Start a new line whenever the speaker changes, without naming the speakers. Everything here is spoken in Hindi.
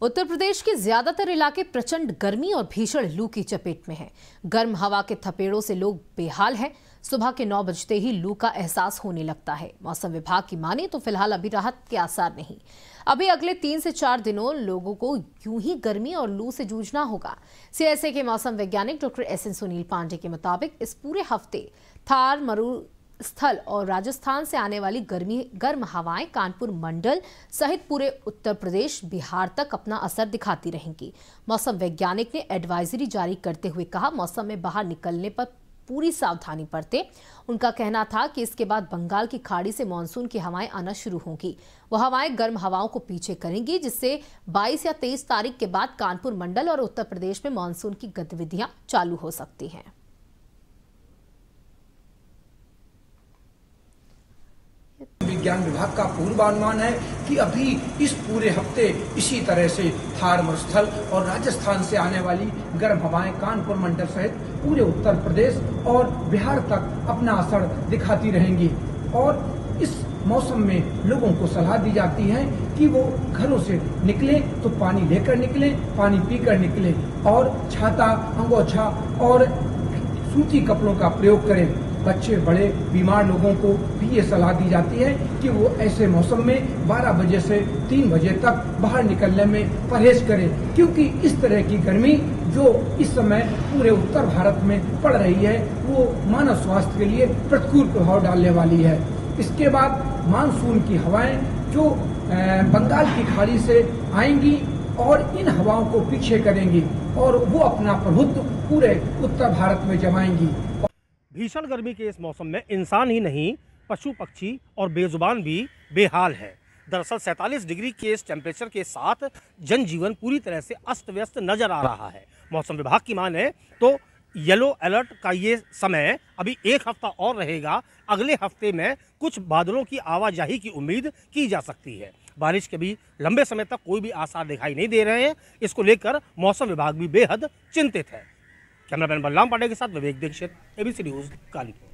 उत्तर प्रदेश के ज्यादातर इलाके प्रचंड गर्मी और भीषण लू की चपेट में हैं। गर्म हवा के थपेड़ों से लोग बेहाल हैं। सुबह के 9 बजते ही लू का एहसास होने लगता है। मौसम विभाग की माने तो फिलहाल अभी राहत के आसार नहीं। अभी अगले 3 से 4 दिनों लोगों को यूं ही गर्मी और लू से जूझना होगा। सीआईएसए के मौसम वैज्ञानिक डॉक्टर एसएन सुनील पांडे के मुताबिक इस पूरे हफ्ते थार मरुस्थल और राजस्थान से आने वाली गर्म हवाएं कानपुर मंडल सहित पूरे उत्तर प्रदेश बिहार तक अपना असर दिखाती रहेंगी। मौसम वैज्ञानिक ने एडवाइजरी जारी करते हुए कहा, मौसम में बाहर निकलने पर पूरी सावधानी बरतें। उनका कहना था कि इसके बाद बंगाल की खाड़ी से मानसून की हवाएं आना शुरू होंगी। वो हवाएं गर्म हवाओं को पीछे करेंगी, जिससे 22 या 23 तारीख के बाद कानपुर मंडल और उत्तर प्रदेश में मानसून की गतिविधियां चालू हो सकती हैं।
विज्ञान विभाग का पूर्वानुमान है कि अभी इस पूरे हफ्ते इसी तरह से थार मरुस्थल और राजस्थान से आने वाली गर्म हवाएं कानपुर मंडल सहित पूरे उत्तर प्रदेश और बिहार तक अपना असर दिखाती रहेंगी। और इस मौसम में लोगों को सलाह दी जाती है कि वो घरों से निकले तो पानी लेकर निकले, पानी पीकर निकले और छाता, अंगोछा और सूती कपड़ों का प्रयोग करें। बच्चे, बड़े, बीमार लोगों को भी ये सलाह दी जाती है कि वो ऐसे मौसम में 12 बजे से 3 बजे तक बाहर निकलने में परहेज करें, क्योंकि इस तरह की गर्मी जो इस समय पूरे उत्तर भारत में पड़ रही है वो मानव स्वास्थ्य के लिए प्रतिकूल प्रभाव डालने वाली है। इसके बाद मानसून की हवाएं जो बंगाल की खाड़ी से आएंगी और इन हवाओं को पीछे करेंगी और वो अपना प्रभुत्व पूरे उत्तर भारत में जमाएंगी।
भीषण गर्मी के इस मौसम में इंसान ही नहीं, पशु पक्षी और बेजुबान भी बेहाल है। दरअसल 47 डिग्री के इस टेम्परेचर के साथ जनजीवन पूरी तरह से अस्त व्यस्त नजर आ रहा है। मौसम विभाग की माने तो येलो अलर्ट का ये समय अभी 1 हफ्ता और रहेगा। अगले हफ्ते में कुछ बादलों की आवाजाही की उम्मीद की जा सकती है। बारिश के भी लंबे समय तक कोई भी आसार दिखाई नहीं दे रहे हैं। इसको लेकर मौसम विभाग भी बेहद चिंतित है। कैमरामैन बलराम पांडे के साथ विवेक दीक्षित, एबीसी न्यूज, कालीपुर।